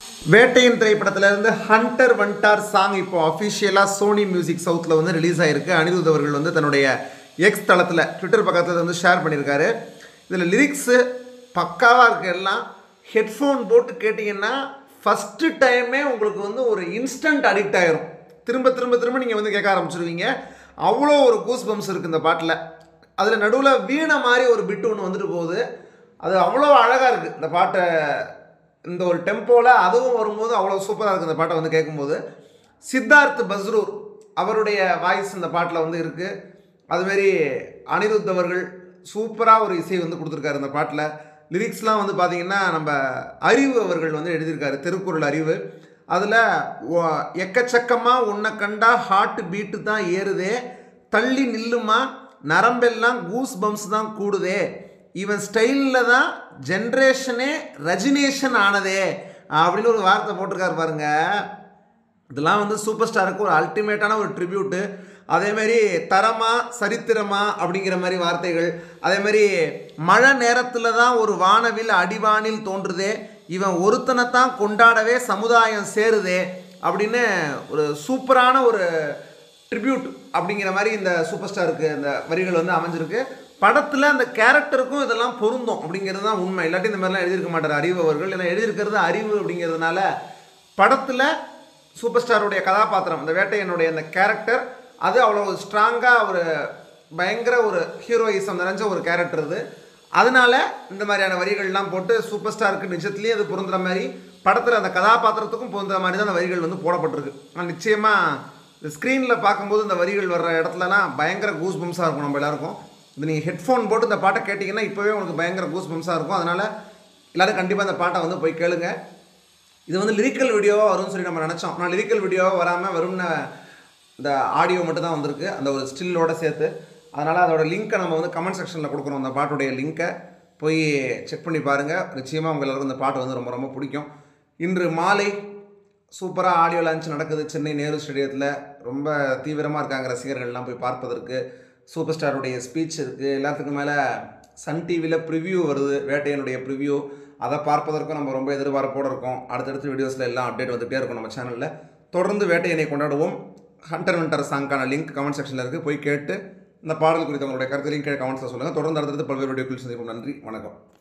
வேட்டையின் திரைப்படத்திலிருந்து Hunter வண்டார் song இப்போ அஃபிஷியலாக சோனி மியூசிக் சவுத்தில் வந்து ரிலீஸ் ஆகிருக்கு. அனிருத் அவர்கள் வந்து தன்னுடைய எக்ஸ் தளத்தில் ட்விட்டர் பக்கத்தில் வந்து ஷேர் பண்ணியிருக்காரு. இதில் லிரிக்ஸு பக்காவாக இருக்குது. எல்லாம் ஹெட்ஃபோன் போட்டு கேட்டிங்கன்னா ஃபஸ்ட்டு டைமே உங்களுக்கு வந்து ஒரு இன்ஸ்டன்ட் அடிக்ட் ஆகிரும். திரும்ப திரும்ப திரும்ப நீங்கள் வந்து கேட்க ஆரம்பிச்சிருவீங்க. அவ்வளோ ஒரு கூஸ் பம்ப்ஸ் இருக்குது இந்த பாட்டில். அதில் நடுவில் வீணை மாதிரி ஒரு பிட்டு ஒன்று வந்துட்டு போகுது. அது அவ்வளோ அழகாக இருக்குது இந்த பாட்டை. இந்த ஒரு டெம்போவில் அதுவும் வரும்போது அவ்வளோ சூப்பராக இருக்குது இந்த பாட்டை வந்து கேட்கும்போது. சித்தார்த் பஸ்ரூர் அவருடைய வாய்ஸ் இந்த பாட்டில் வந்து இருக்குது. அதுமாரி அனிருத் அவர்கள் சூப்பராக ஒரு இசை வந்து கொடுத்துருக்காரு இந்த பாட்டில். லிரிக்ஸ்லாம் வந்து பார்த்திங்கன்னா நம்ம அறிவு அவர்கள் வந்து எழுதியிருக்காரு, திருக்குறள் அறிவு. அதில் எக்கச்சக்கமாக உன்னை கண்டா ஹார்ட் பீட்டு தான் ஏறுதே, தள்ளி நில்லுமா நரம்பெல்லாம் கூஸ் பம்ப்ஸ் தான் கூடுதே, இவன் ஸ்டைலில் தான் ஜென்ரேஷனே ரஜினேஷன் ஆனதே அப்படின்னு ஒரு வார்த்தை போட்டிருக்காரு பாருங்க. இதெல்லாம் வந்து சூப்பர் ஸ்டாருக்கு ஒரு அல்டிமேட்டான ஒரு ட்ரிபியூட்டு. அதேமாரி தரமா சரித்திரமா அப்படிங்கிற மாதிரி வார்த்தைகள். அதேமாரி மழை நேரத்தில் தான் ஒரு வானவில் அடிவானில் தோன்றுதே, இவன் ஒருத்தனைத்தான் கொண்டாடவே சமுதாயம் சேருதே அப்படின்னு ஒரு சூப்பரான ஒரு ட்ரிபியூட் அப்படிங்கிற மாதிரி இந்த சூப்பர் ஸ்டாருக்கு அந்த வரிகள் வந்து அமைஞ்சிருக்கு. படத்தில் அந்த கேரக்டருக்கும் இதெல்லாம் பொருந்தும் அப்படிங்கிறது தான் உண்மை. இல்லாட்டி இந்த மாதிரிலாம் எழுதியிருக்க மாட்டார் அறிவு அவர்கள். ஏன்னா எழுதியிருக்கிறது அறிவு அப்படிங்கிறதுனால படத்தில் சூப்பர் ஸ்டாருடைய கதாபாத்திரம் அந்த வேட்டையனுடைய அந்த கேரக்டர் அது அவ்வளோ ஸ்ட்ராங்காக ஒரு பயங்கர ஒரு ஹீரோயிசம் நிறைஞ்ச ஒரு கேரக்டர் இது. அதனால இந்த மாதிரியான வரிகள்லாம் போட்டு சூப்பர் ஸ்டாருக்கு நிஜத்துலேயே அது பொருந்துற மாதிரி படத்தில் அந்த கதாபாத்திரத்துக்கும் பொருந்துற மாதிரி தான் அந்த வரிகள் வந்து போடப்பட்டிருக்கு. ஆனால் நிச்சயமாக இந்த ஸ்க்ரீனில் பார்க்கும்போது இந்த வரிகள் வர்ற இடத்துலலாம் பயங்கர கூஸ் பம்ஸாக இருக்கும் நம்ம எல்லாருக்கும். இது நீங்கள் ஹெட்ஃபோன் போட்டு இந்த பாட்டை கேட்டிங்கன்னா இப்போவே உங்களுக்கு பயங்கர கூஸ் பம்ஸாக இருக்கும். அதனால் எல்லோரும் கண்டிப்பாக இந்த பாட்டை வந்து போய் கேளுங்க. இது வந்து லிரிக்கல் வீடியோவாக வரும்னு சொல்லி நம்ம நினச்சோம். ஆனால் லிரிக்கல் வீடியோவாக வராமல் வரும்னு இந்த ஆடியோ மட்டும் தான் வந்திருக்கு, அந்த ஒரு ஸ்டில்லோடு சேர்த்து. அதனால் அதோட லிங்க்கை நம்ம வந்து கமெண்ட் செக்ஷனில் கொடுக்குறோம். அந்த பாட்டுடைய லிங்க்கை போய் செக் பண்ணி பாருங்கள். நிச்சயமாக உங்கள் எல்லாருக்கும் இந்த பாட்டு வந்து ரொம்ப ரொம்ப பிடிக்கும். இன்று மாலை சூப்பராக ஆடியோ லான்ச் நடக்குது சென்னை நேரு ஸ்டேடியத்தில். ரொம்ப தீவிரமாக இருக்காங்க ரசிகர்கள்லாம் போய் பார்ப்பதற்கு. சூப்பர் ஸ்டாருடைய ஸ்பீச் இருக்குது. எல்லாத்துக்கும் மேலே சன் டிவியில் ப்ரிவ்யூ வருது, வேட்டையனுடைய ப்ரிவ்யூ. அதை பார்ப்பதற்கும் நம்ம ரொம்ப எதிர்பார்ப்போடு இருக்கோம். அடுத்தடுத்த வீடியோஸில் எல்லாம் அப்டேட் வந்துகிட்டே இருக்கும் நம்ம சேனலில். தொடர்ந்து வேட்டையனை கொண்டாடுவோம். ஹண்டர் வண்டர் சாங்கான லிங்க் கமெண்ட் செக்ஷனில் இருக்குது, போய் கேட்டு இந்த பாடல் குறித்த உங்களுடைய கருத்து லிங்க் கமெண்ட்ஸில் சொல்லுங்கள். தொடர்ந்து அடுத்தடுத்து பல்வேறு வீடியோக்கள் சந்திப்போம். நன்றி, வணக்கம்.